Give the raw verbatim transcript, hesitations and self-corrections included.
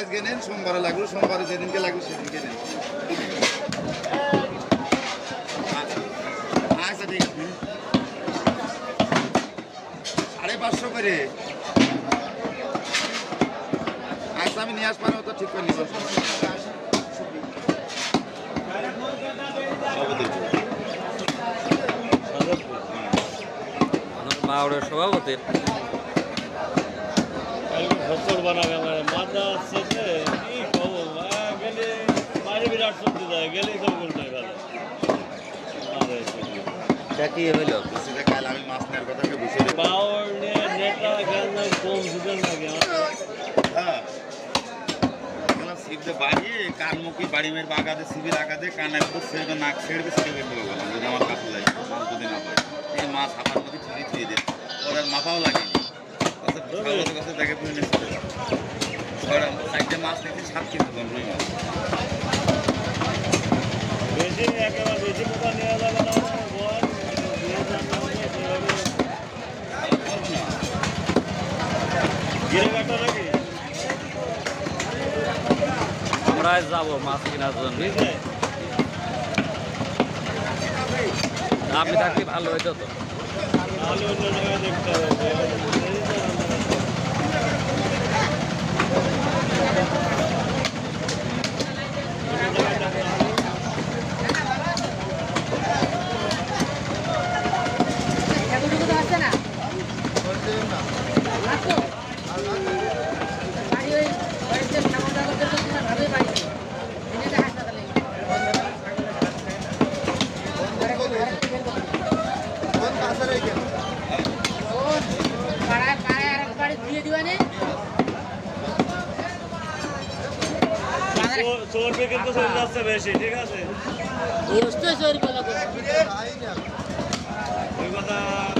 আজকে নেন, সোমবারে লাগলো, সোমবারে যেদিনকে লাগবে সেদিনকে নেন। আচ্ছা ঠিক আছে, সাড়ে পাঁচশো করে। আচ্ছা আমি নিয়ে আসবো, তো ঠিক করে নিব। মাওড়ের সভাপতি বানাবে আমার মাথা আসছে কি খবর গেলে বাইরে বিরাট সত্যি যায় গেলেই তো বলতে পারে কি হইল কাল আমি মাছ নেওয়ার কথা বুঝে পাওয়ার নিয়ে নেটা গেল কম বুঝেন নাকি হ্যাঁ সিপটা বাড়িয়ে কানমুখী বাড়ি মেয়ের বাগাতে সিবির আগাতে কান একদম ছেড়ে নাক ছেড়ে ছেড়ে বের করে গেলাম যদি আমার কাছে যায় মাছ যদি না পায় এই মাছ হাঁপার মধ্যে ছিঁড়ে ছিঁড়ে দেয় ওর আর মাথাও লাগেনি কাছে দেখে তুলে নিচ্ছে সাইডে মাছ নিয়েছি সাত কেজি রুই মাছ বেশি একেবারে বেশি পোকা নেওয়া যাবে না আমরা যাবো মাছ কেনার জন্য। আপনি থাকলে ভালো হইতো তো। ভালো অন্য জায়গায় দেখতে হবে। চর্বি কিন্তু চলে যাচ্ছে বেশি, ঠিক আছে ওই কথা